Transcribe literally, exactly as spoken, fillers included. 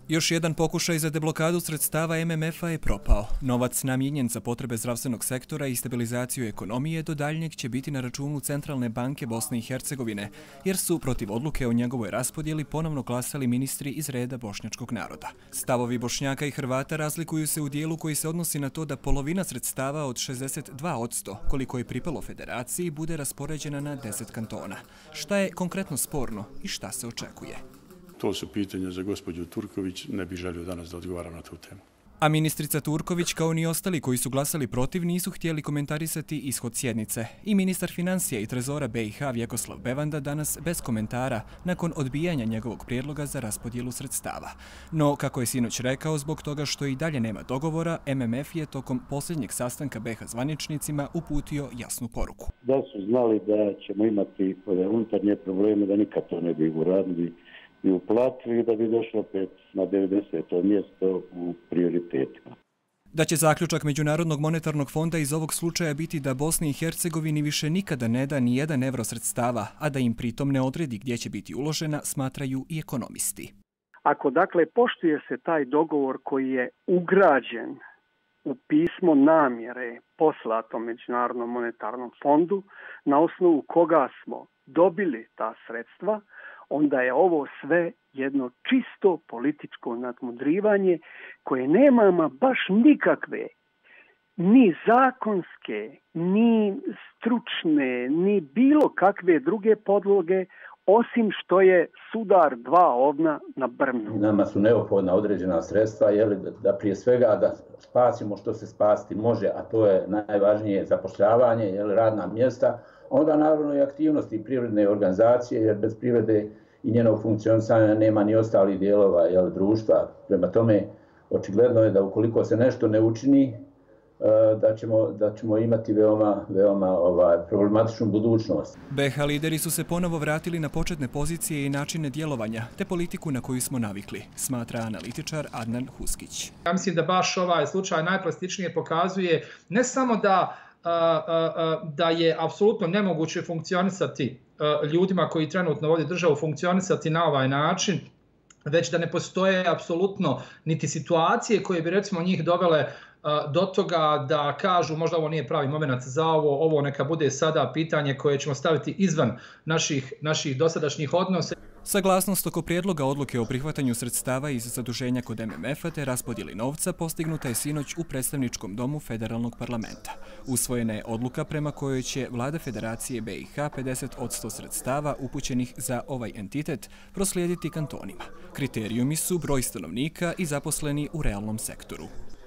Još jedan pokušaj za deblokadu sredstava M M F-a je propao. Novac namijenjen za potrebe zdravstvenog sektora i stabilizaciju ekonomije do daljnjeg će biti na računu Centralne banke Bosne i Hercegovine, jer su protiv odluke o njegovoj raspodjeli ponovno glasali ministri iz reda bošnjačkog naroda. Stavovi Bošnjaka i Hrvata razlikuju se u dijelu koji se odnosi na to da polovina sredstava od šezdeset dva posto, koliko je pripalo federaciji, bude raspoređena na deset kantona. Šta je konkretno sporno i šta se očekuje? To su pitanja za gospođu Turković, ne bih želio danas da odgovaram na tu temu. A ministrica Turković, kao ni ostali koji su glasali protiv, nisu htjeli komentarisati ishod sjednice. I ministar financija i trezora B i H Vjekoslav Bevanda danas bez komentara nakon odbijanja njegovog prijedloga za raspodjelu sredstava. No, kako je sinoć rekao, zbog toga što i dalje nema dogovora, M M F je tokom posljednjeg sastanka B H zvaničnicima uputio jasnu poruku. Da su znali da ćemo imati unutarnje probleme, da nikad to ne bi uradili i uplatili, da bi došlo opet na devedeseto mjesto u prioritetima. Da će zaključak Međunarodnog monetarnog fonda iz ovog slučaja biti da Bosni i Hercegovini više nikada ne da ni jedan evro sredstava, a da im pritom ne odredi gdje će biti uložena, smatraju i ekonomisti. Ako dakle poštuje se taj dogovor koji je ugrađen u pismo namjere poslato Međunarodnom monetarnom fondu, na osnovu koga smo dobili ta sredstva, onda je ovo sve jedno čisto političko nadmudrivanje koje nema ama baš nikakve ni zakonske, ni stručne, ni bilo kakve druge podloge, osim što je sudar dva ovna na brvnu. Nama su neophodna određena sredstva, jeli, da prije svega da spasimo što se spasiti može, a to je najvažnije zapošljavanje, jeli, radna mjesta, onda naravno i aktivnosti privredne organizacije, jer bez privrede i njenog funkcionisanja nema ni ostalih dijelova, jel, društva. Prema tome, očigledno je da ukoliko se nešto ne učini, da ćemo, da ćemo imati veoma, veoma ovaj, problematičnu budućnost. B H lideri su se ponovo vratili na početne pozicije i načine djelovanja, te politiku na koju smo navikli, smatra analitičar Adnan Huskić. Ja mislim da baš ovaj slučaj najplastičnije pokazuje ne samo da da je apsolutno nemoguće funkcionisati ljudima koji trenutno vode državu funkcionisati na ovaj način, već da ne postoje apsolutno niti situacije koje bi recimo njih dovele do toga da kažu možda ovo nije pravi moment za ovo, ovo neka bude sada pitanje koje ćemo staviti izvan naših, naših dosadašnjih odnosa. Saglasnost oko prijedloga odluke o prihvatanju sredstava iz zaduženja kod M M F-a te raspodjeli novca postignuta je sinoć u predstavničkom domu federalnog parlamenta. Usvojena je odluka prema kojoj će vlada Federacije B i H pedeset posto sredstava upućenih za ovaj entitet proslijediti kantonima. Kriterijumi su broj stanovnika i zaposleni u realnom sektoru.